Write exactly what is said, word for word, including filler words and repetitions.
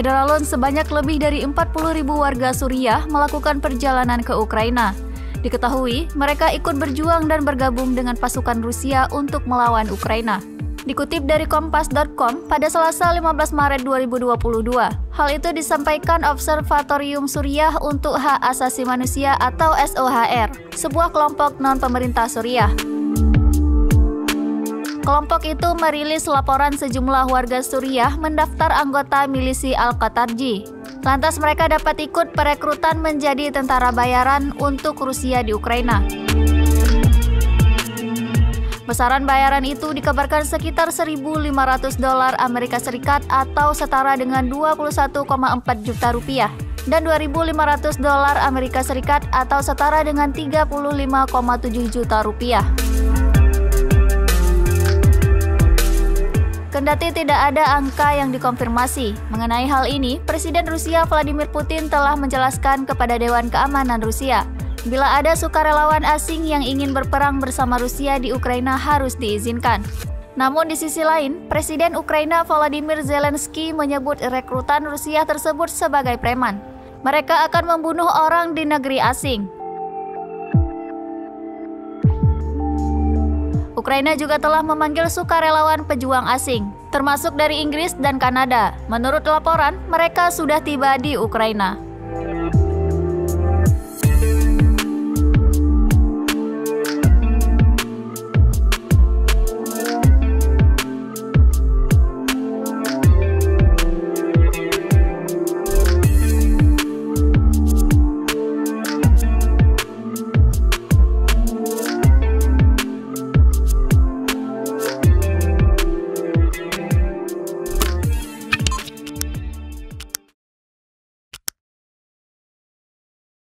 Federalon sebanyak lebih dari empat puluh ribu warga Suriah melakukan perjalanan ke Ukraina. Diketahui, mereka ikut berjuang dan bergabung dengan pasukan Rusia untuk melawan Ukraina. Dikutip dari kompas titik com pada Selasa lima belas Maret dua ribu dua puluh dua, hal itu disampaikan Observatorium Suriah untuk Hak Asasi Manusia atau S O H R, sebuah kelompok non-pemerintah Suriah. Kelompok itu merilis laporan sejumlah warga Suriah mendaftar anggota milisi Al-Qatarji. Lantas mereka dapat ikut perekrutan menjadi tentara bayaran untuk Rusia di Ukraina. Besaran bayaran itu dikabarkan sekitar seribu lima ratus dolar Amerika Serikat atau setara dengan dua puluh satu koma empat juta rupiah dan dua ribu lima ratus dolar Amerika Serikat atau setara dengan tiga puluh lima koma tujuh juta rupiah. Kendati tidak ada angka yang dikonfirmasi mengenai hal ini, Presiden Rusia Vladimir Putin telah menjelaskan kepada Dewan Keamanan Rusia, bila ada sukarelawan asing yang ingin berperang bersama Rusia di Ukraina harus diizinkan. Namun di sisi lain, Presiden Ukraina Volodymyr Zelensky menyebut rekrutan Rusia tersebut sebagai preman. Mereka akan membunuh orang di negeri asing. Ukraina juga telah memanggil sukarelawan pejuang asing, termasuk dari Inggris dan Kanada. Menurut laporan, mereka sudah tiba di Ukraina.